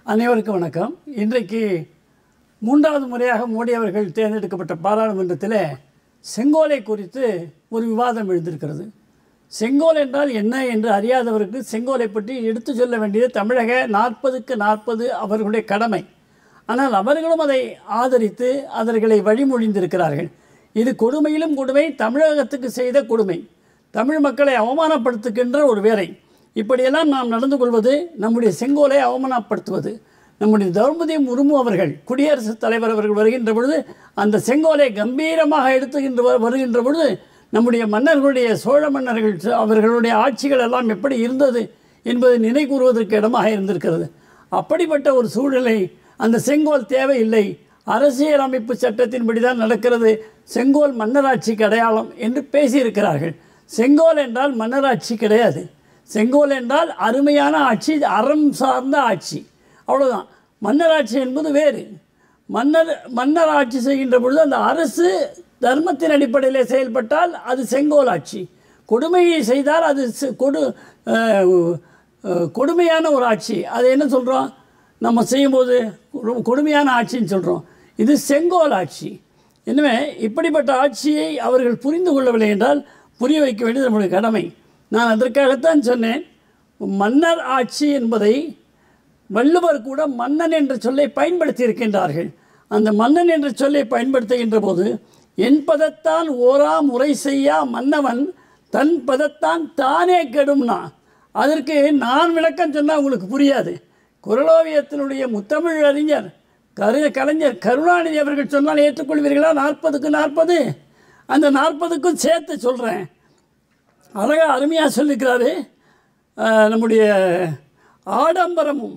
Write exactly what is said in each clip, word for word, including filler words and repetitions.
அனைவருக்கும் வணக்கம். இன்றைக்கு மூன்றாவது முறையாக மோடி அவர்கள் தேர்ந்தெடுக்கப்பட்ட பாராளுமன்றத்தில் செங்கோலை குறித்து ஒரு விவாதம் எழுந்திருக்கிறது. செங்கோல் என்றால் என்ன என்று அறியாதவருக்கு செங்கோலை பற்றி எடுத்து சொல்ல வேண்டியது தமிழக நாற்பதுக்கு நாற்பது அவர்களுடைய கடமை. ஆனால் அவர்களும் அதை ஆதரித்து அவர்களை வழிமொழிந்திருக்கிறார்கள். இது கொடுமையிலும் கொடுமை, தமிழகத்துக்கு செய்த கொடுமை, தமிழ் மக்களை அவமானப்படுத்துகின்ற ஒரு வேலை. இப்படியெல்லாம் நாம் நடந்து கொள்வது நம்முடைய செங்கோலை அவமானப்படுத்துவது. நம்முடைய திரௌபதி முர்மு அவர்கள் குடியரசுத் தலைவர் அவர்கள் வருகின்ற பொழுது அந்த செங்கோலை கம்பீரமாக எடுத்துகின்ற வருகின்ற பொழுது நம்முடைய மன்னர்களுடைய சோழ மன்னர்கள் அவர்களுடைய ஆட்சிகள் எல்லாம் எப்படி இருந்தது என்பதை நினை கூறுவதற்கு இடமாக இருந்திருக்கிறது. அப்படிப்பட்ட ஒரு சூழலை அந்த செங்கோல் தேவையில்லை, அரசியல் அமைப்பு சட்டத்தின்படி தான் நடக்கிறது, செங்கோல் மன்னராட்சிக்கு அடையாளம் என்று பேசியிருக்கிறார்கள். செங்கோல் என்றால் மன்னராட்சி கிடையாது. செங்கோல் என்றால் அருமையான ஆட்சி, அறம் சார்ந்த ஆட்சி, அவ்வளோதான். மன்னராட்சி என்பது வேறு. மன்னர் மன்னர் ஆட்சி செய்கின்ற பொழுது அந்த அரசு தர்மத்தின் அடிப்படையில் செயல்பட்டால் அது செங்கோல் ஆட்சி. கொடுமையை செய்தால் அது கொடு கொடுமையான ஒரு ஆட்சி. அது என்ன சொல்கிறோம், நம்ம செய்யும்போது கொடுமையான ஆட்சின்னு சொல்கிறோம். இது செங்கோல் ஆட்சி. எனவே இப்படிப்பட்ட ஆட்சியை அவர்கள் புரிந்து கொள்ளவில்லை என்றால் புரிய வைக்க வேண்டியது நம்முடைய கடமை. நான் அதற்காகத்தான் சொன்னேன், மன்னர் ஆட்சி என்பதை வள்ளுவர் கூட மன்னன் என்ற சொல்லை பயன்படுத்தி இருக்கின்றார்கள். அந்த மன்னன் என்ற சொல்லை பயன்படுத்துகின்ற போது என் பதத்தான் ஓரா முறை செய்யா மன்னவன் தன் பதத்தான் தானே கெடும்னா, அதற்கு நான் விளக்கம் சொன்னால் உங்களுக்கு புரியாது. குறளோவியத்தினுடைய முத்தமிழ் அறிஞர் கரு கலைஞர் கருணாநிதி அவர்கள் சொன்னால் ஏற்றுக்கொள்வீர்களா? நாற்பதுக்கு நாற்பது, அந்த நாற்பதுக்கும் சேர்த்து சொல்கிறேன். அழகாக அருமையாக சொல்லிக்கிறாரு. நம்முடைய ஆடம்பரமும்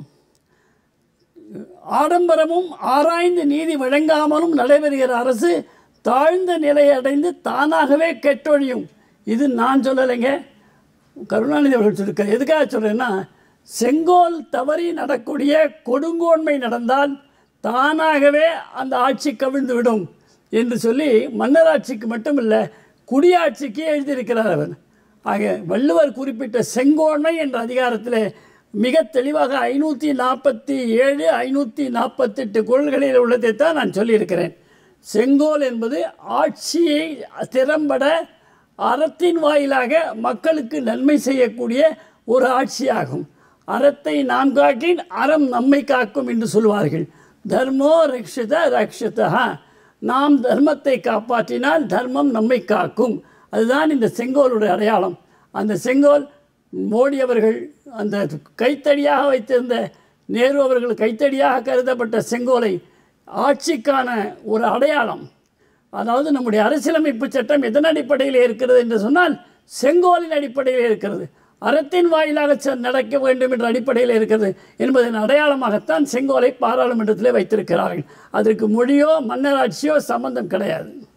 ஆடம்பரமும் ஆராய்ந்து நீதி வழங்காமலும் நடைபெறுகிற அரசு தாழ்ந்த நிலையை அடைந்து தானாகவே கெட்டொழியும். இது நான் சொல்லலைங்க, கருணாநிதி அவர்கள் சொல்லியிருக்கார். எதுக்காக சொல்கிறேன்னா, செங்கோல் தவறி நடக்கூடிய கொடுங்கோன்மை நடந்தால் தானாகவே அந்த ஆட்சி கவிழ்ந்து விடும் என்று சொல்லி மன்னராட்சிக்கு மட்டுமில்லை குடியாட்சிக்கு எழுதியிருக்கிறார் அவர். ஆக வள்ளுவர் குறிப்பிட்ட செங்கோன்மை என்ற அதிகாரத்தில் மிக தெளிவாக ஐநூற்றி நாற்பத்தி ஏழு ஐநூற்றி நாற்பத்தெட்டு குறள்களில் உள்ளதைத்தான் நான் சொல்லியிருக்கிறேன். செங்கோல் என்பது ஆட்சியை திறம்பட அறத்தின் வாயிலாக மக்களுக்கு நன்மை செய்யக்கூடிய ஒரு ஆட்சியாகும். அறத்தை நாம் காக்கின் அறம் நம்மை காக்கும் என்று சொல்வார்கள். தர்மோ ரக்ஷித ரக்ஷிதா, நாம் தர்மத்தை காப்பாற்றினால் தர்மம் நம்மை காக்கும். அதுதான் இந்த செங்கோலுடைய அடையாளம். அந்த செங்கோல் மோடி அவர்கள் அந்த கைத்தடியாக வைத்திருந்த, நேரு அவர்கள் கைத்தடியாக கருதப்பட்ட செங்கோலை ஆட்சிக்கான ஒரு அடையாளம். அதாவது நம்முடைய அரசியலமைப்பு சட்டம் எதன் அடிப்படையில் இருக்கிறது என்று சொன்னால் செங்கோலின் அடிப்படையில் இருக்கிறது. அறத்தின் வாயிலாக நடக்க வேண்டும் என்ற அடிப்படையில் இருக்கிறது என்பதன் அடையாளமாகத்தான் செங்கோலை பாராளுமன்றத்தில் வைத்திருக்கிறார்கள். அதற்கு மொழியோ மன்னராட்சியோ சம்பந்தம் கிடையாது.